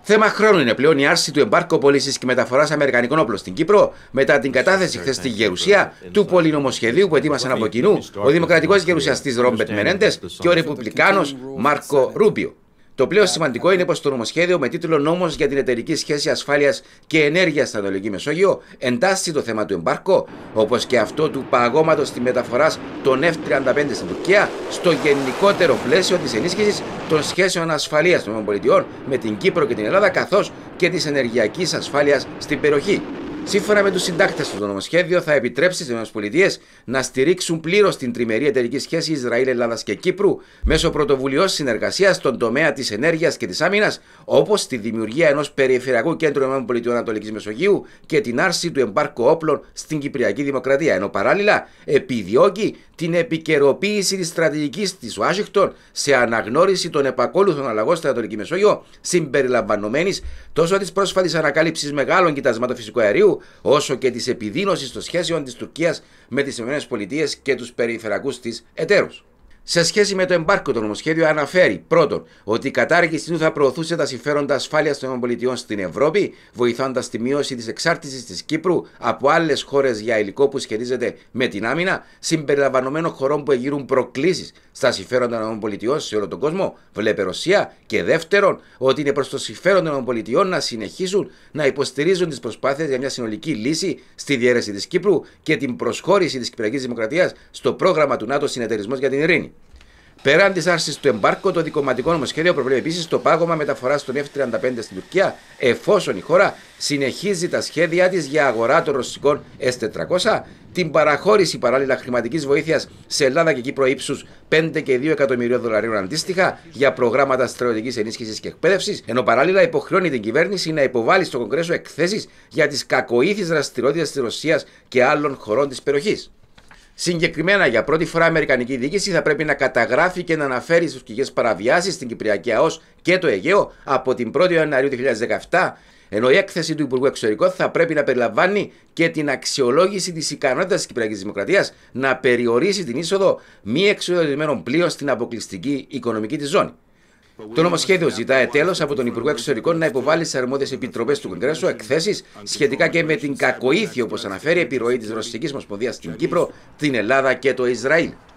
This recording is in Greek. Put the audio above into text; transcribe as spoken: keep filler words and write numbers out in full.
Θέμα χρόνου είναι πλέον η άρση του εμπάρκου πώλησης και μεταφοράς αμερικανικών όπλων στην Κύπρο μετά την κατάθεση χθες στη Γερουσία του πολυνομοσχεδίου που ετοίμασαν από κοινού ο δημοκρατικός γερουσιαστής Ρόμπερτ Μενέντες και ο ρεπουμπλικάνος Μάρκο Ρούμπιο. Το πλέον σημαντικό είναι πως το νομοσχέδιο με τίτλο Νόμος για την Εταιρική Σχέση Ασφάλειας και Ενέργειας στην Ανατολική Μεσόγειο εντάσσει το θέμα του εμπάρκο, όπως και αυτό του παγώματος της μεταφοράς των εφ τριάντα πέντε στην Τουρκία, στο γενικότερο πλαίσιο της ενίσχυσης των σχέσεων ασφαλείας των ΗΠΑ με την Κύπρο και την Ελλάδα, καθώς και της ενεργειακής ασφάλειας στην περιοχή. Σύμφωνα με τους συντάκτες του, το νομοσχέδιο θα επιτρέψει στις ΗΠΑ να στηρίξουν πλήρως την τριμερή εταιρική σχέση Ισραήλ, Ελλάδας και Κύπρου μέσω πρωτοβουλειών συνεργασίας στον τομέα της ενέργειας και της άμυνας, όπως τη δημιουργία ενός περιφερειακού κέντρου ΗΠΑ Ανατολικής Μεσογείου και την άρση του εμπάρκου όπλων στην Κυπριακή Δημοκρατία, ενώ παράλληλα επιδιώκει την επικαιροποίηση της στρατηγικής της Ουάσιγκτον σε αναγνώριση των επακόλουθων αλλαγών στην Ανατολική Μεσόγειο, συμπεριλαμβανομένης τόσο της πρόσφατης ανακάλυψης μεγάλων κοιτασμάτων φυσικού αερίου, όσο και της επιδείνωσης των σχέσεων της Τουρκίας με τις ΗΠΑ και τους περιφερειακούς της εταίρους. Σε σχέση με το εμπάρκο, το νομοσχέδιο αναφέρει πρώτον ότι η κατάργηση του θα προωθούσε τα συμφέροντα ασφάλειας των ΗΠΑ στην Ευρώπη, βοηθώντας τη μείωση της εξάρτησης της Κύπρου από άλλες χώρες για υλικό που σχετίζεται με την άμυνα, συμπεριλαμβανομένων χωρών που εγείρουν προκλήσεις στα συμφέροντα των ΗΠΑ σε όλο τον κόσμο, βλέπε Ρωσία, και δεύτερον ότι είναι προς το συμφέρον των ΗΠΑ να συνεχίσουν να υποστηρίζουν τις προσπάθειες για μια συνολική λύση στη διαίρεση της Κύπρου και την προσχώρηση της Κυπριακής Δημοκρατίας στο πρόγραμμα του ΝΑΤΟ Συνεταιρισμός για την Ειρήνη. Πέραν της άρσης του εμπάρκου, το δικομματικό νομοσχέδιο προβλέπει επίσης το πάγωμα μεταφοράς των εφ τριάντα πέντε στην Τουρκία, εφόσον η χώρα συνεχίζει τα σχέδιά της για αγορά των ρωσικών ες τετρακόσια, την παραχώρηση παράλληλα χρηματικής βοήθειας σε Ελλάδα και Κύπρο ύψους πέντε και δύο εκατομμυρίων δολαρίων αντίστοιχα για προγράμματα στρατιωτικής ενίσχυσης και εκπαίδευσης, ενώ παράλληλα υποχρεώνει την κυβέρνηση να υποβάλει στο Κογκρέσο εκθέσεις για τις κακοήθεις δραστηριότητες της Ρωσίας και άλλων χωρών της περιοχής. Συγκεκριμένα, για πρώτη φορά η Αμερικανική διοίκηση θα πρέπει να καταγράφει και να αναφέρει τις τουρκικές παραβιάσεις στην Κυπριακή ΑΟΣ και το Αιγαίο από την πρώτη Ιανουαρίου δύο χιλιάδες δεκαεπτά, ενώ η έκθεση του Υπουργού Εξωτερικών θα πρέπει να περιλαμβάνει και την αξιολόγηση της ικανότητας της Κυπριακής Δημοκρατίας να περιορίσει την είσοδο μη εξοδοτημένων πλοίων στην αποκλειστική οικονομική της ζώνη. Το νομοσχέδιο ζητάει τέλος από τον Υπουργό Εξωτερικών να υποβάλει στις αρμόδιες επιτροπές του Κογκρέσου εκθέσεις σχετικά και με την κακοήθεια, όπως αναφέρει, επιρροή της Ρωσικής Ομοσπονδίας στην Κύπρο, την Ελλάδα και το Ισραήλ.